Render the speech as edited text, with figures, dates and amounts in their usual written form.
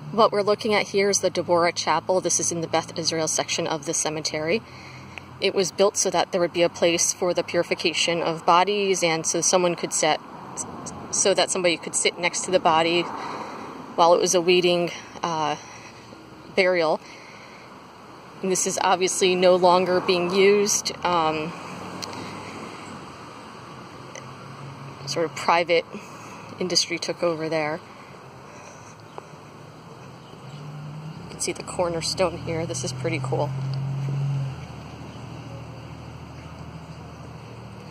What we're looking at here is the Deborah Chapel. This is in the Beth Israel section of the cemetery. It was built so that there would be a place for the purification of bodies, and so somebody could sit next to the body while it was awaiting burial. And this is obviously no longer being used. Sort of private industry took over there. You can see the cornerstone here. This is pretty cool.